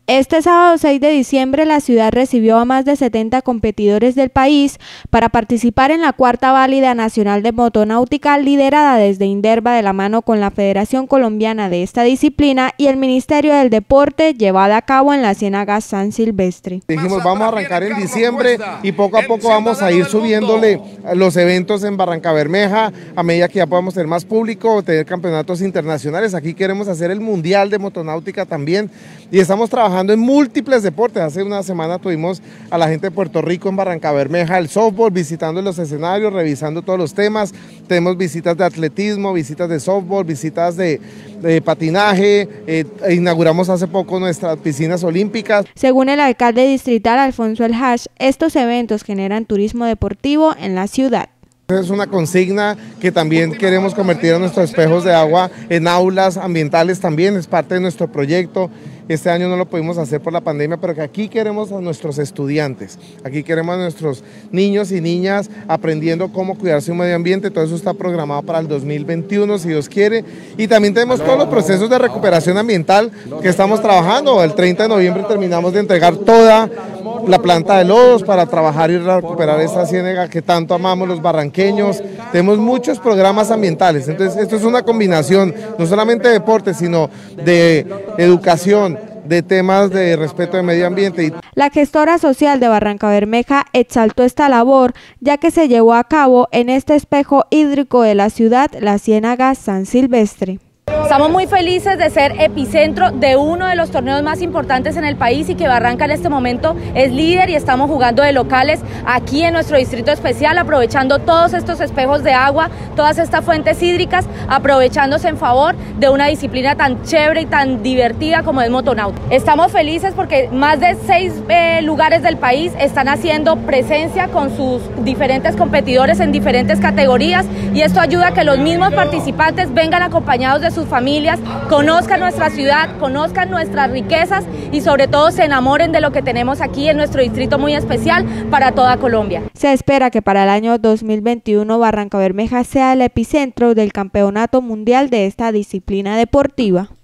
Este sábado 6 de diciembre la ciudad recibió a más de 70 competidores del país para participar en la cuarta válida nacional de motonáutica liderada desde Inderva de la mano con la Federación Colombiana de esta disciplina y el Ministerio del Deporte, llevada a cabo en la Ciénaga San Silvestre. Dijimos vamos a arrancar en diciembre y poco a poco vamos a ir subiéndole los eventos en Barrancabermeja a medida que ya podamos tener más público, tener campeonatos internacionales. Aquí queremos hacer el Mundial de Motonáutica también y estamos trabajando en múltiples deportes. Hace una semana tuvimos a la gente de Puerto Rico en Barrancabermeja, el softball, visitando los escenarios, revisando todos los temas. Tenemos visitas de atletismo, visitas de softball, visitas de patinaje, inauguramos hace poco nuestras piscinas olímpicas. Según el alcalde distrital Alfonso El Hash, estos eventos generan turismo deportivo en la ciudad. Es una consigna que también queremos convertir a nuestros espejos de agua en aulas ambientales también, es parte de nuestro proyecto. Este año no lo pudimos hacer por la pandemia, pero que aquí queremos a nuestros estudiantes, aquí queremos a nuestros niños y niñas aprendiendo cómo cuidar su medio ambiente. Todo eso está programado para el 2021, si Dios quiere. Y también tenemos todos los procesos de recuperación ambiental que estamos trabajando. El 30 de noviembre terminamos de entregar toda la planta de lodos para trabajar y recuperar esta ciénaga que tanto amamos los barranqueños. Tenemos muchos programas ambientales, entonces esto es una combinación no solamente de deporte, sino de educación, de temas de respeto del medio ambiente. La gestora social de Barrancabermeja exaltó esta labor, ya que se llevó a cabo en este espejo hídrico de la ciudad, la Ciénaga San Silvestre. Estamos muy felices de ser epicentro de uno de los torneos más importantes en el país y que Barranca en este momento es líder y estamos jugando de locales aquí en nuestro distrito especial, aprovechando todos estos espejos de agua, todas estas fuentes hídricas, aprovechándose en favor de una disciplina tan chévere y tan divertida como es motonáutica. Estamos felices porque más de 6 lugares del país están haciendo presencia con sus diferentes competidores en diferentes categorías y esto ayuda a que los mismos participantes vengan acompañados de sus familias, conozcan nuestra ciudad, conozcan nuestras riquezas y sobre todo se enamoren de lo que tenemos aquí en nuestro distrito muy especial para toda Colombia. Se espera que para el año 2021 Barrancabermeja sea el epicentro del campeonato mundial de esta disciplina deportiva.